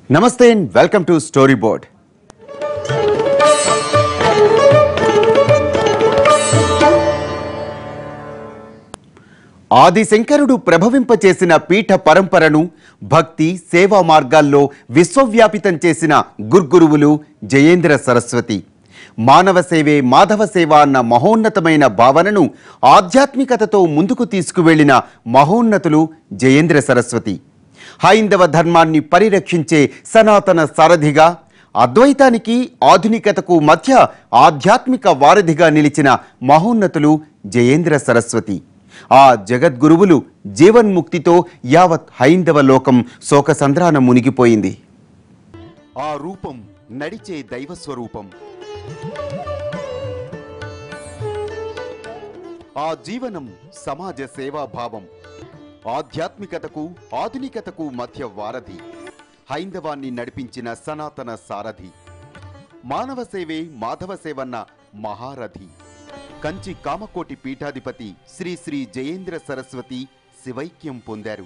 నమస్తే and welcome to story board. ఆదిశంకరుడు ప్రభవింపచేసిన పీఠ పరంపరను భక్తి సేవా మార్గాల్లో విశ్వవ్యాపితం చేసిన గుర్గురువులు జయేంద్ర సరస్వతి. మానవ సేవే మాధవ సేవ అన్న మహోన్నతమైన భావనను ఆధ్యాత్మికతతో ముందుకు తీసుకువెళ్లిన మహోన్నతులు జయేంద్ర సరస్వతి. హైందవ ధర్మాన్ని పరిరక్షించే సనాతన సారథిగా, అద్వైతానికి ఆధునికతకు మధ్య ఆధ్యాత్మిక వారధిగా నిలిచిన మహోన్నతులు జయేంద్ర సరస్వతి. ఆ జగద్గురువులు జీవన్ముక్తితో యావత్ హైందవ లోకం శోకసంద్రాన మునిగిపోయింది. ఆ రూపం నడిచే దైవస్వరూపం. ఆ జీవనం సమాజ సేవాభావం. ఆధ్యాత్మికతకు ఆధునికతకు మధ్య వారధి. హైందవాన్ని నడిపించిన సనాతన సారథి. మానవ సేవే మాధవ సేవన్న మహారథి. కంచి కామకోటి పీఠాధిపతి శ్రీ శ్రీ జయేంద్ర సరస్వతి శివైక్యం పొందారు.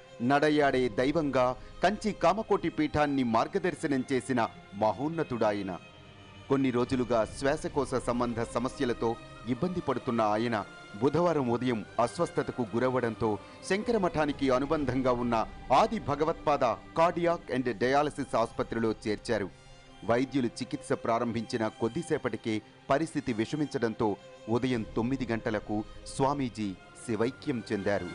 నడయాడే దైవంగా కంచి కామకోటి పీఠాన్ని మార్గదర్శనం చేసిన మహోన్నతుడాయన. కొన్ని రోజులుగా శ్వాసకోశ సంబంధ సమస్యలతో ఇబ్బంది పడుతున్న ఆయన బుధవారం ఉదయం అస్వస్థతకు గురవడంతో శంకరమఠానికి అనుబంధంగా ఉన్న ఆది భగవత్పాద కార్డియాక్ అండ్ డయాలసిస్ ఆసుపత్రిలో చేర్చారు. వైద్యులు చికిత్స ప్రారంభించిన కొద్దిసేపటికే పరిస్థితి విషమించడంతో ఉదయం 9 గంటలకు స్వామీజీ శివైక్యం చెందారు.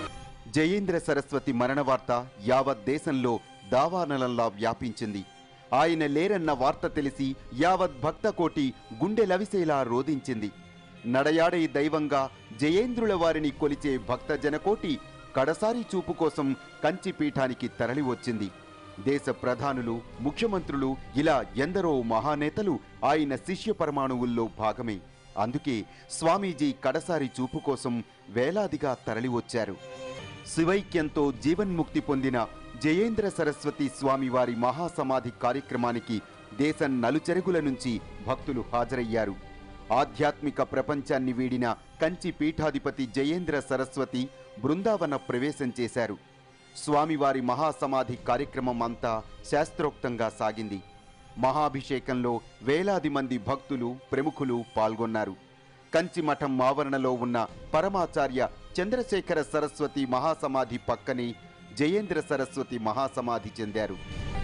జయేంద్ర సరస్వతి మరణ వార్త యావత్ దేశంలో దావానలంలా వ్యాపించింది. ఆయన లేరన్న వార్త తెలిసి యావత్ భక్తకోటి గుండె లవిసేలా రోధించింది. నడయాడే దైవంగా జయేంద్రుల వారిని కొలిచే భక్త జనకోటి కడసారి చూపు కోసం కంచి పీఠానికి తరలి వచ్చింది. దేశ ప్రధానులు, ముఖ్యమంత్రులు ఇలా ఎందరో మహానేతలు ఆయన శిష్య పరమాణువుల్లో భాగమే. అందుకే స్వామీజీ కడసారి చూపు కోసం వేలాదిగా తరలివచ్చారు. శివైక్యంతో జీవన్ముక్తి పొందిన జయేంద్ర సరస్వతి స్వామివారి మహాసమాధి కార్యక్రమానికి దేశం నలుచెరుగుల నుంచి భక్తులు హాజరయ్యారు. ఆధ్యాత్మిక ప్రపంచాన్ని వీడిన కంచి పీఠాధిపతి జయేంద్ర సరస్వతి బృందావన ప్రవేశం చేశారు. స్వామివారి మహాసమాధి కార్యక్రమం అంతా శాస్త్రోక్తంగా సాగింది. మహాభిషేకంలో వేలాది మంది భక్తులు, ప్రముఖులు పాల్గొన్నారు. కంచి మఠం ఆవరణలో ఉన్న పరమాచార్య చంద్రశేఖర సరస్వతి మహాసమాధి పక్కనే జయేంద్ర సరస్వతి మహాసమాధి చెందారు.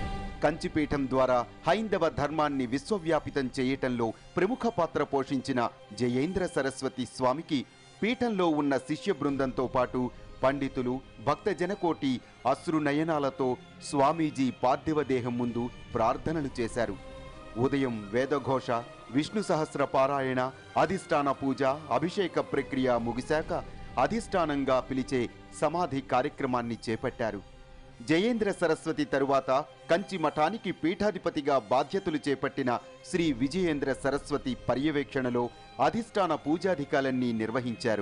కంచిపీఠం ద్వారా హైందవ ధర్మాన్ని విశ్వవ్యాపితం చేయటంలో ప్రముఖ పాత్ర పోషించిన జయేంద్ర సరస్వతి స్వామికి పీఠంలో ఉన్న శిష్య బృందంతో పాటు పండితులు, భక్తజనకోటి అశ్రునయనాలతో స్వామీజీ పార్థివ దేహం ముందు ప్రార్థనలు చేశారు. ఉదయం వేదఘోష, విష్ణు సహస్ర పారాయణ, అధిష్టాన పూజ, అభిషేక ప్రక్రియ ముగిశాక అధిష్టానంగా పిలిచే సమాధి కార్యక్రమాన్ని చేపట్టారు. జయేంద్ర సరస్వతి తరువాత కంచి మఠానికి పీఠాధిపతిగా బాధ్యతలు చేపట్టిన శ్రీ విజయేంద్ర సరస్వతి పర్యవేక్షణలో అధిష్టాన పూజాధికాలన్నీ నిర్వహించారు.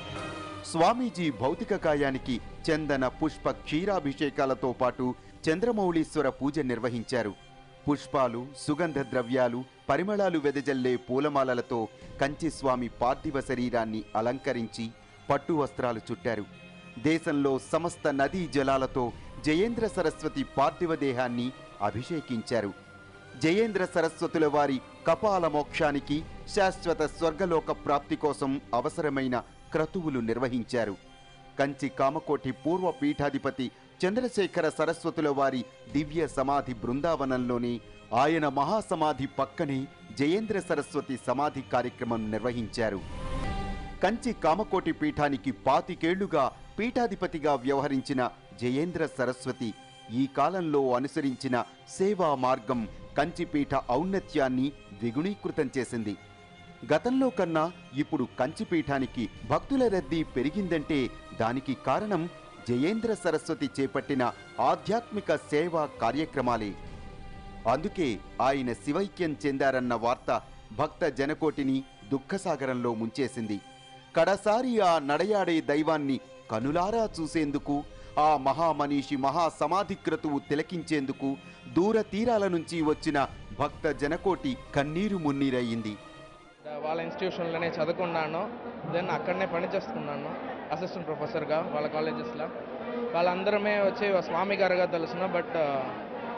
స్వామీజీ భౌతిక కాయానికి చందన, పుష్ప, క్షీరాభిషేకాలతో పాటు చంద్రమౌళీశ్వర పూజ నిర్వహించారు. పుష్పాలు, సుగంధ ద్రవ్యాలు, పరిమళాలు వెదజల్లే పూలమాలలతో కంచి స్వామి పార్థివ శరీరాన్ని అలంకరించి పట్టు వస్త్రాలు చుట్టారు. దేశంలో సమస్త నదీ జలాలతో జయేంద్ర సరస్వతి పార్థివ దేహాన్ని అభిషేకించారు. జయేంద్ర సరస్వతుల వారి కపాల మోక్షానికి, శాశ్వత స్వర్గలోక ప్రాప్తి కోసం అవసరమైన క్రతువులు నిర్వహించారు. కంచి కామకోటి పూర్వ పీఠాధిపతి చంద్రశేఖర సరస్వతుల వారి దివ్య సమాధి బృందావనంలోనే ఆయన మహాసమాధి పక్కనే జయేంద్ర సరస్వతి సమాధి కార్యక్రమం నిర్వహించారు. కంచి కామకోటి పీఠానికి 25 ఏళ్లుగా పీఠాధిపతిగా వ్యవహరించిన జయేంద్ర సరస్వతి ఈ కాలంలో అనుసరించిన సేవా మార్గం కంచిపీఠ ఔన్నత్యాన్ని ద్విగుణీకృతం చేసింది. గతంలో కన్నా ఇప్పుడు కంచిపీఠానికి భక్తుల రద్దీ పెరిగిందంటే దానికి కారణం జయేంద్ర సరస్వతి చేపట్టిన ఆధ్యాత్మిక సేవా కార్యక్రమాలే. అందుకే ఆయన శివైక్యం చెందారన్న వార్త భక్త జనకోటిని దుఃఖసాగరంలో ముంచేసింది. కడసారి ఆ నడయాడే దైవాన్ని కనులారా చూసేందుకు, ఆ మహామనీషి మహాసమాధి క్రతువు తిలకించేందుకు దూర తీరాల నుంచి వచ్చిన భక్త జనకోటి కన్నీరు మున్నీరయ్యింది. వాళ్ళ ఇన్స్టిట్యూషన్లోనే చదువుకున్నాను, దెన్ అక్కడనే పనిచేస్తున్నాను అసిస్టెంట్ ప్రొఫెసర్గా వాళ్ళ కాలేజెస్లో. వాళ్ళందరమే వచ్చి స్వామి గారుగా తెలుసును, బట్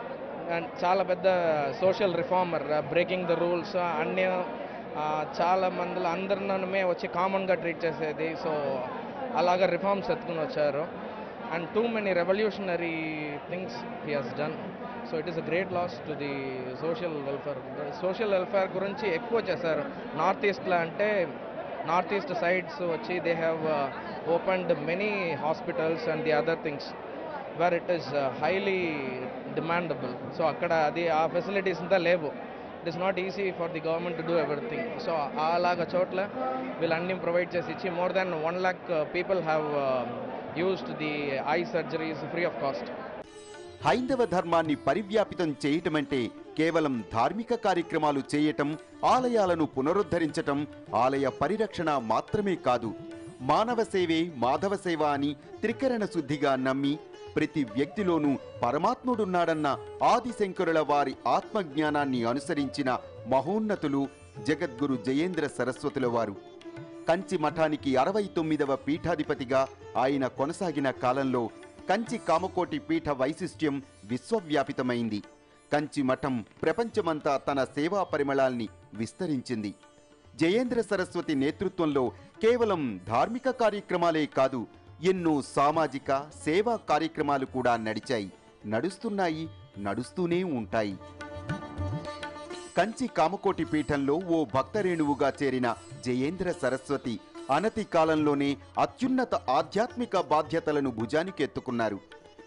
అండ్ చాలా పెద్ద social reformer, breaking the rules అన్నీ చాలా మందిలో అందరినమే వచ్చి కామన్గా ట్రీట్ చేసేది. సో అలాగా రిఫార్మ్స్ ఎత్తుకుని వచ్చారు. And too many revolutionary things he has done. So it is a great loss to the social welfare. Social welfare గురించి ఎక్కువ చేశారు. నార్త్ ఈస్ట్లో అంటే నార్త్ ఈస్ట్ సైడ్స్ వచ్చి they have opened many hospitals and the other things where it is highly demandable. So అక్కడ అది ఆ facilities అంతా లేవు. It is not easy for the government to do everything. So అలాగ చోట్ల వీళ్ళన్నీ ప్రొవైడ్ చేసి ఇచ్చి more than 1 lakh people have used the eye surgeries free of cost. హైందవ ధర్మాన్ని పరివ్యాపితం చేయటమంటే కేవలం ధార్మిక కార్యక్రమాలు చేయటం, ఆలయాలను పునరుద్ధరించటం, ఆలయ పరిరక్షణ మాత్రమే కాదు. మానవ సేవే మాధవ సేవ అని త్రికరణ శుద్ధిగా నమ్మి ప్రతి వ్యక్తిలోనూ పరమాత్ముడున్నాడన్న ఆదిశంకరుల వారి ఆత్మజ్ఞానాన్ని అనుసరించిన మహోన్నతులు జగద్గురు జయేంద్ర సరస్వతుల వారు. కంచి మఠానికి 69వ పీఠాధిపతిగా ఆయన కొనసాగిన కాలంలో కంచి కామకోటి పీఠ వైశిష్ట్యం విశ్వవ్యాపితమైంది. కంచి మఠం ప్రపంచమంతా తన సేవా పరిమళాల్ని విస్తరించింది. జయేంద్ర సరస్వతి నేతృత్వంలో కేవలం ధార్మిక కార్యక్రమాలే కాదు, ఎన్నో సామాజిక సేవా కార్యక్రమాలు కూడా నడిచాయి, నడుస్తున్నాయి, నడుస్తూనే ఉంటాయి. కంచి కామకోటి పీఠంలో ఓ భక్తరేణువుగా చేరిన జయేంద్ర సరస్వతి అనతి కాలంలోనే అత్యున్నత ఆధ్యాత్మిక బాధ్యతలను భుజానికెత్తుకున్నారు.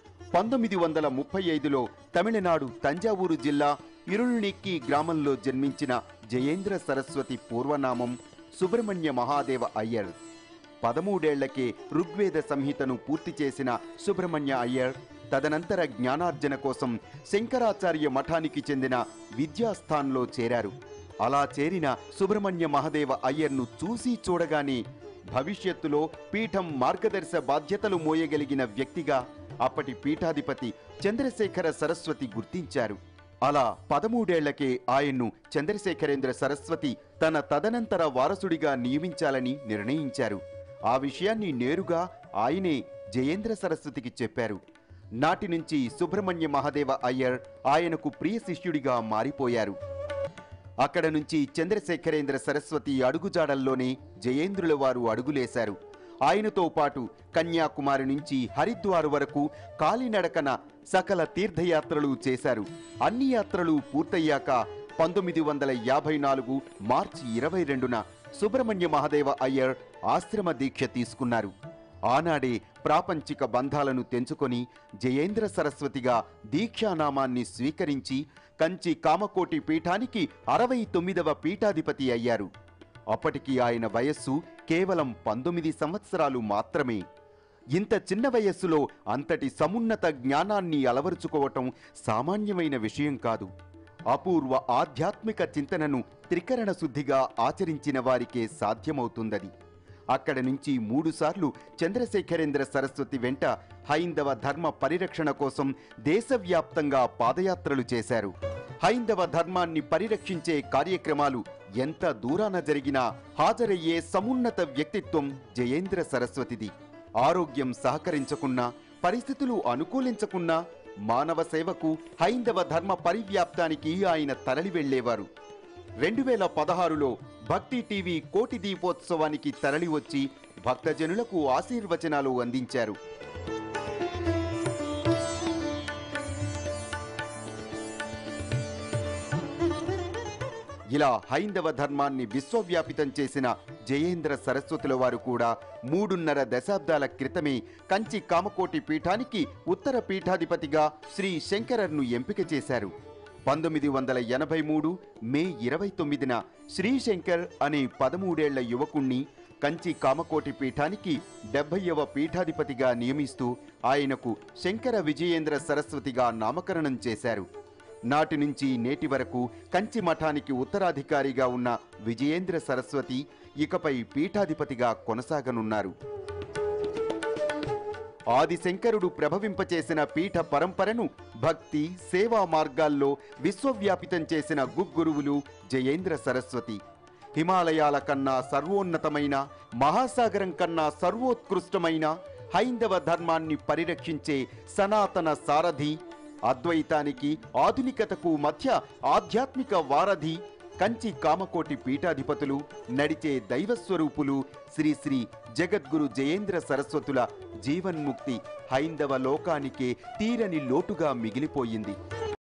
1935లో తమిళనాడు తంజావూరు జిల్లా ఇరుల్నిక్కి గ్రామంలో జన్మించిన జయేంద్ర సరస్వతి పూర్వనామం సుబ్రహ్మణ్య మహాదేవ అయ్యర్. 13 ఏళ్లకే ఋగ్వేద సంహితను పూర్తి చేసిన సుబ్రహ్మణ్య అయ్యర్ తదనంతర జ్ఞానార్జన కోసం శంకరాచార్య మఠానికి చెందిన విద్యాస్థాన్లో చేరారు. అలా చేరిన సుబ్రహ్మణ్య మహాదేవ అయ్యర్ను చూసి చూడగానే భవిష్యత్తులో పీఠం మార్గదర్శ బాధ్యతలు మోయగలిగిన వ్యక్తిగా అప్పటి పీఠాధిపతి చంద్రశేఖర సరస్వతి గుర్తించారు. అలా 13 ఏళ్లకే ఆయన్ను చంద్రశేఖరేంద్ర సరస్వతి తన తదనంతర వారసుడిగా నియమించాలని నిర్ణయించారు. ఆ విషయాన్ని నేరుగా ఆయనే జయేంద్ర సరస్వతికి చెప్పారు. నాటి నుంచి సుబ్రహ్మణ్య మహాదేవ అయ్యర్ ఆయనకు ప్రియ శిష్యుడిగా మారిపోయారు. అక్కడ నుంచి చంద్రశేఖరేంద్ర సరస్వతి అడుగుజాడల్లోనే జయేంద్రుల వారు అడుగులేశారు. ఆయనతో పాటు కన్యాకుమారి నుంచి హరిద్వార్ వరకు కాలినడకన సకల తీర్థయాత్రలు చేశారు. అన్ని యాత్రలు పూర్తయ్యాక 1954 మార్చి 22న సుబ్రహ్మణ్య మహాదేవ అయ్యర్ ఆశ్రమ దీక్ష తీసుకున్నారు. ఆనాడే ప్రాపంచిక బంధాలను తెంచుకొని జయేంద్ర సరస్వతిగా దీక్షానామాన్ని స్వీకరించి కంచి కామకోటి పీఠానికి 69వ పీఠాధిపతి అయ్యారు. అప్పటికి ఆయన వయస్సు కేవలం 19 సంవత్సరాలు మాత్రమే. ఇంత చిన్న వయస్సులో అంతటి సమున్నత జ్ఞానాన్ని అలవరుచుకోవటం సామాన్యమైన విషయం కాదు. అపూర్వ ఆధ్యాత్మిక చింతనను త్రికరణ శుద్ధిగా ఆచరించిన వారికే సాధ్యమవుతుందది. అక్కడ నుంచి 3 సార్లు చంద్రశేఖరేంద్ర సరస్వతి వెంట హైందవ ధర్మ పరిరక్షణ కోసం దేశవ్యాప్తంగా పాదయాత్రలు చేశారు. హైందవ ధర్మాన్ని పరిరక్షించే కార్యక్రమాలు ఎంత దూరాన జరిగినా హాజరయ్యే సమున్నత వ్యక్తిత్వం జయేంద్ర సరస్వతిది. ఆరోగ్యం సహకరించకున్నా, పరిస్థితులు అనుకూలించకున్నా మానవ సేవకు, హైందవ ధర్మ పరివ్యాప్తానికి ఆయన తరలి వెళ్లేవారు. 2016లో భక్తి టీవీ కోటి దీపోత్సవానికి తరలివచ్చి భక్తజనులకు ఆశీర్వచనాలు అందించారు. ఇలా హైందవ ధర్మాన్ని విశ్వవ్యాపితం చేసిన జయేంద్ర సరస్వతుల వారు కూడా 3.5 దశాబ్దాల క్రితమే కంచి కామకోటి పీఠానికి ఉత్తర పీఠాధిపతిగా శ్రీ శంకరర్ను ఎంపిక చేశారు. 1983 మే 29న శ్రీశంకర్ అనే 13 ఏళ్ల యువకుణ్ణి కంచి కామకోటి పీఠానికి 70వ పీఠాధిపతిగా నియమిస్తూ ఆయనకు శంకర విజయేంద్ర సరస్వతిగా నామకరణం చేశారు. నాటి నుంచి నేటి వరకు కంచి మఠానికి ఉత్తరాధికారిగా ఉన్న విజయేంద్ర సరస్వతి ఇకపై పీఠాధిపతిగా కొనసాగనున్నారు. ఆదిశంకరుడు ప్రభవింపచేసిన పీఠ పరంపరను భక్తి, సేవా మార్గాల్లో విశ్వవ్యాపితం చేసిన గుగ్గురువులు జయేంద్ర సరస్వతి. హిమాలయాల కన్నా సర్వోన్నతమైన, మహాసాగరం కన్నా సర్వోత్కృష్టమైన హైందవ ధర్మాన్ని పరిరక్షించే సనాతన సారథి, అద్వైతానికి ఆధునికతకు మధ్య ఆధ్యాత్మిక వారధి కంచి కామకోటి పీఠాధిపతులు, నడిచే దైవస్వరూపులు శ్రీ శ్రీ జగద్గురు జయేంద్ర సరస్వతుల జీవన్ముక్తి హైందవ లోకానికే తీరని లోటుగా మిగిలిపోయింది.